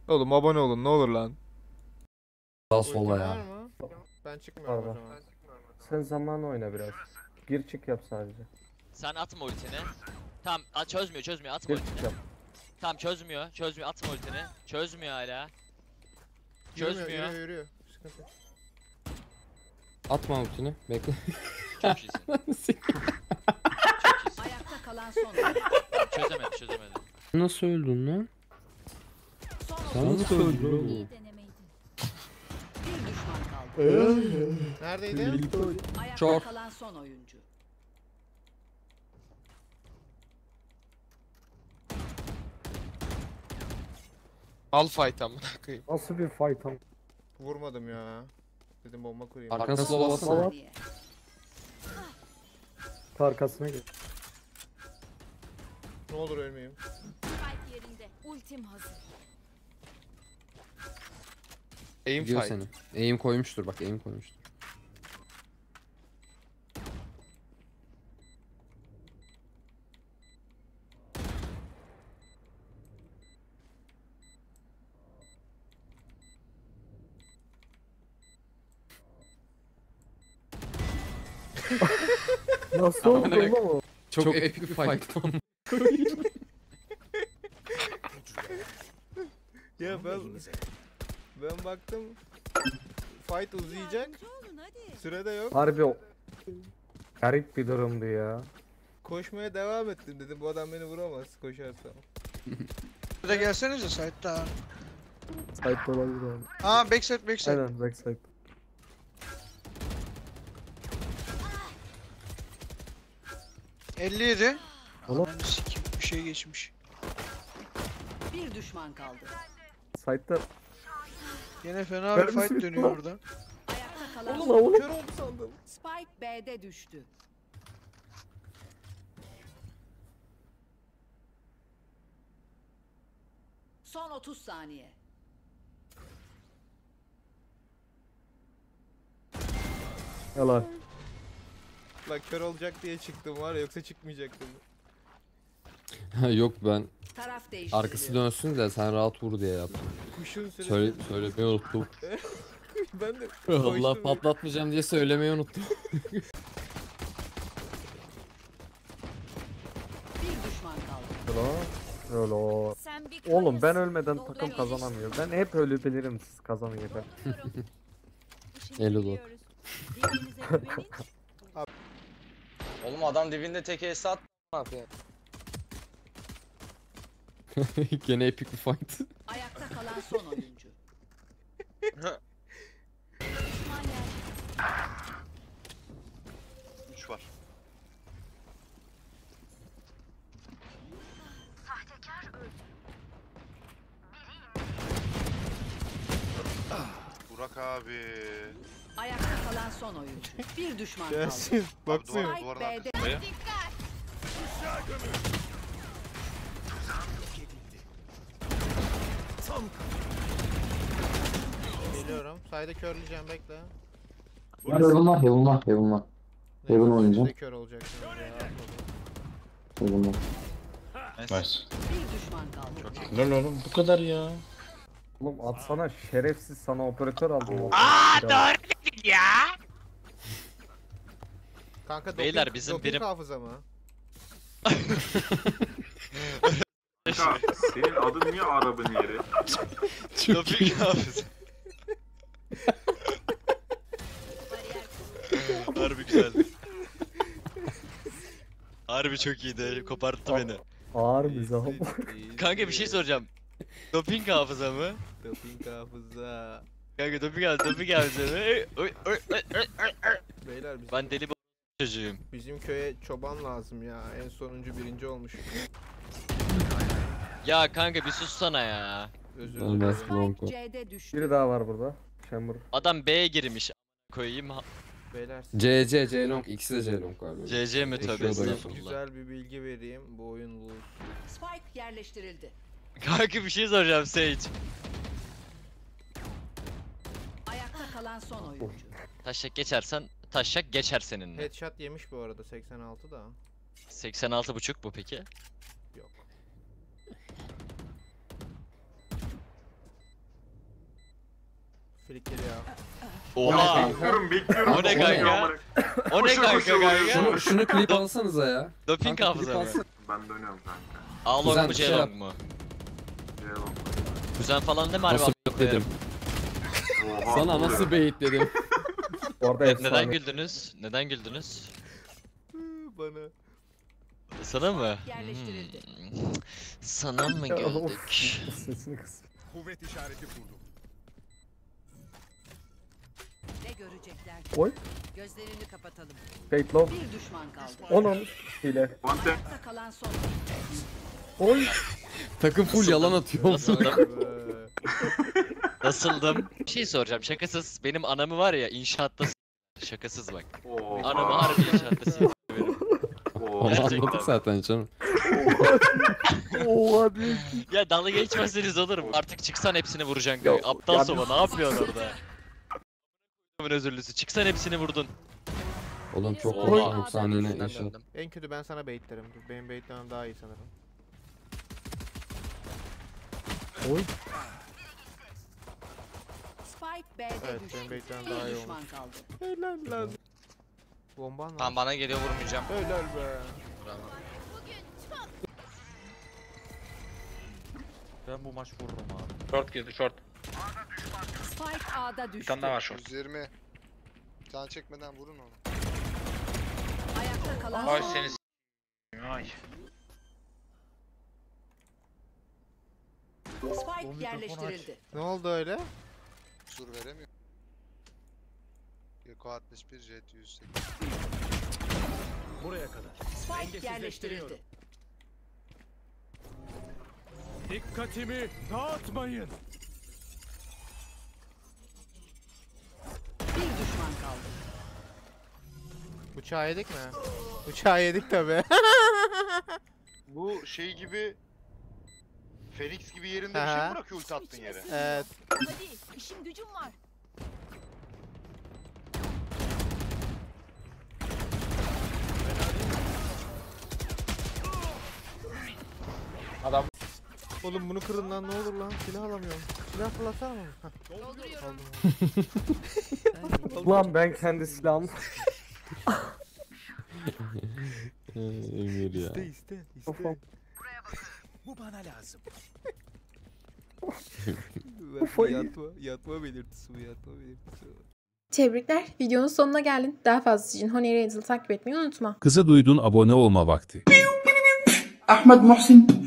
Oğlum abone olun ne olur lan. Sağ Ultin sola var ya. mı? Ben çıkmıyorum o Var. zaman. Sen zamanı oyna biraz. Gir çık yap sadece. Sen atma ultini. Tamam çözmüyor atma Gir ultini. çık yap. Tamam çözmüyor atma ultini. Çözmüyor hala. Yürümüyor, Çözmüyor. yürüyor. Sıkıntı yok. Atma ultini. Bekle. Çok iyisin. Çok iyisin. Ayakta kalan son. Çözemedi. Nasıl öldün lan? Son Sen otuz nasıl saniye. öldün oğlum? Denemeydi. Bir düşman kaldı. Neredeydi? Ayakta Çok. kalan son oyuncu. Al fight amına koyayım. Nasıl bir fight am? Vurmadım ya. Dedim bomba kurayım. Arkana Son sola 30 basana. saniye. Arkasına gir. Ne olur ölmeyeyim. Spike yerinde. Ultim hazır. Aim Gidiyor fight. seni. Eğim koymuştur bak, eğim koymuştur. Nasıl oldu oğlum o? Çok epik bir fight. Ya ben baktım fight uzayacak. Sürede yok. Harbi o. Garip bir durumdu ya. Koşmaya devam ettim dedim bu adam beni vuramaz koşarsam. Burada gelsenize site'da. Site olabilir abi. Aa backside. Aynen backside. ...57. Oğlum. Ananı sikeyim, bir şey geçmiş. Bir düşman kaldı. Site'da. Yine fena bir Mermisi fight bitti dönüyor lan. burada. Ayakta kalan Oğlum son. oğlum. Kör oldu sandım. Spike B'de düştü. Son 30 saniye. Yalan. Lan kör olacak diye çıktım var ya yoksa çıkmayacaktım. Yok ben Taraf değiştiriliyor. arkası dönsün de sen rahat vur diye yaptım. Kuşun süresi. Söylemeyi unuttum. Ben de Allah koştum. patlatmayacağım diye söylemeyi unuttum. Bir düşman kaldı. Yalan. Yalan. Sen bir Oğlum ben karısın. ölmeden Doğru takım iş. kazanamıyor. Ben hep ölebilirim siz kazanın yeter. Elo dot. Birbirinize güvenin. Oğlum adam dibinde tek ES at. Ne yapıyor? Gene epik bir fight. Ayakta kalan son oyuncu. Düşman yer. 3 var. Burak abi. Ayakta kalan son oyuncu. Bir düşman kaldı. Gelsin. Baksana. Duvar- Spike duvarın B'de. arkasındayım. Geliyorum. Sayda körleyeceğim bekle. Heaven var. Heaven Neyse, Heaven oynayacağım. siz de kör olacaksınız ya. Bir düşman kaldı. Lan oğlum bu kadar ya. Oğlum atsana şerefsiz sana operatör aldım. Kanka doping, Beyler, bizim doping birim- hafıza mı? Senin adın niye Arap'ın yeri? Doping hafız. Harbi güzeldi. Harbi çok iyiydi. Koparttı beni. Ağır mizah. Kanka bir şey soracağım. Doping hafıza mı? Doping hafıza. Kanka doping hafıza mı? Beyler Ben deli bir çocuğum. bizim köye çoban lazım ya. En sonuncu birinci olmuş. Ya kanka bir sussana ya. Özür Olmaz. dilerim. Lonko. Spike C'de düştü. Biri daha var burada. Chamber. Adam B'ye girmiş. Koyayım. Beyler C long, ikisi de C long galiba. CC mi size tövbe Yaşıyor da estağfurullah. güzel bir bilgi vereyim. Bu oyun lose. Spike yerleştirildi. Kanka bir şey soracağım Sage. Ayakta kalan son oyuncu. Taşak geçersen taşak geçer seninle. Headshot yemiş bu arada 86 da. 86.5 bu peki? Yok. Flick geliyor. Oha. Bekliyorum. O ne kanka? O ne kanka kanka? Şunu klip alsanıza ya. Doping Kanka, klip hafıza mı? alsana. Ben dönüyorum kanka. A long Kuzen, mu şey C yap. long mu? Ceylan. Kuzen falan deme harbi Nasıl amına bait dedim. koyarım. Oha. Sana nasıl bait dedim. Orada Neden efsane. güldünüz? Neden güldünüz? Bana. Sana mı? Yerleştirildi. Sana mı Ya, of. güldük? Sesini kıs. Kuvvet işareti kurdum. Ne görecekler? Oy. Gözlerini kapatalım. Fate low. Bir düşman kaldı. 10 hile. One tap. Ayakta kalan son Oy. Takım full yalan atıyor. Nasıldım? Nasıldım? Bir şey soracağım şakasız. Benim anamı var ya inşaatta şakasız bak. Oha. Anamı harbi inşaatta benim. Onu Gerçekten. anladık zaten canım. Oha diyor. Ya dalga geçmezseniz olur mu? Artık çıksan hepsini vuracaksın. Yok, Aptal ya soba ne yapıyorsun orada? Özürlüsü. Çıksan hepsini vurdun. Oğlum çok Oha. korktum 90 yine yaşa. En kötü ben sana baitlerim. Benim baitlemem daha iyi sanırım. Oy. Spike B'de Evet, düştü. benim baitlemem Bir daha iyi düşman olmuş. kaldı. Helal lan. Bomban var. Tamam bana geliyor vurmayacağım. Helal be. Ben bu maç vururum abi. Short girdi short. Spike A'da düştü. Bir tane daha var short. 120. Can çekmeden vurun onu. Ayakta kalan Ay son seni Ay. Spike yerleştirildi. Ne oldu öyle? Sur veremiyor. Geko 61 jet 108. Buraya kadar. Spike yerleştirildi. Dikkatimi dağıtmayın. Bir düşman kaldı. Uçağı yedik mi? Uçağı yedik tabi. Bu şey gibi Phoenix gibi yerinde bir şey Aha. mi bırakıyor ulti attığın yere? Evet. Hadi işim gücüm var. Oğlum bunu kırın lan ne olur lan. Silah alamıyorum. Silah fırlatsana mı? Hah, Dolduruyorum. aldım. Lan ben kendi silahım. Emir ya. İste iste iste. Of, of. Bu bana lazım. Yatma belirtisi bu yatma belirtisi. Tebrikler. Videonun sonuna geldin. Daha fazlası için Honey Raider'ı takip etmeyi unutma. Kızı duydun abone olma vakti. Ahmet Muhsin